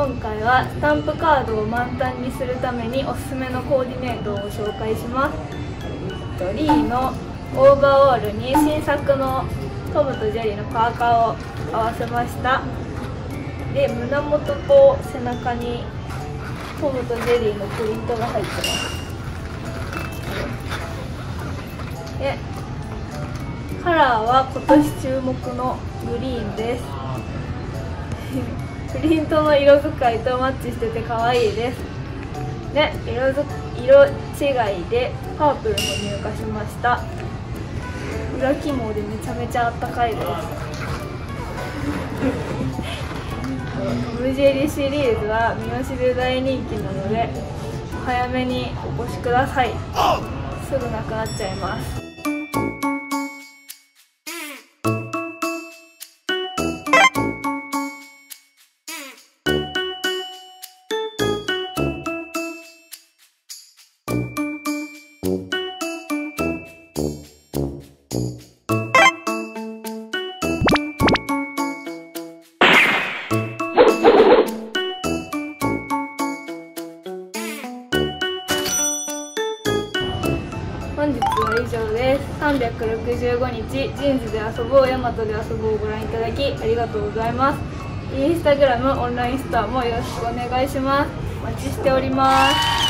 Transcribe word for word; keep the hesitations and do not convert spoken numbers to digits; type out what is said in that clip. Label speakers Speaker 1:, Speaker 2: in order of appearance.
Speaker 1: 今回はスタンプカードを満タンにするためにおすすめのコーディネートをご紹介します。えっと、リーのオーバーオールに新作のトムとジェリーのパーカーを合わせました。で、胸元と背中にトムとジェリーのプリントが入ってます。で、カラーは今年注目のグリーンです。プリントの色使いとマッチしてて可愛いです。で、色づ色違いでパープルも入荷しました。裏起毛でめちゃめちゃあったかいです。トムジェリーシリーズはみよしで大人気なのでお早めにお越しください。すぐなくなっちゃいます。本日は以上です。さんびゃくろくじゅうごにちジーンズで遊ぼう、ヤマトで遊ぼうをご覧いただきありがとうございます。インスタグラム、オンラインストアもよろしくお願いします。お待ちしております。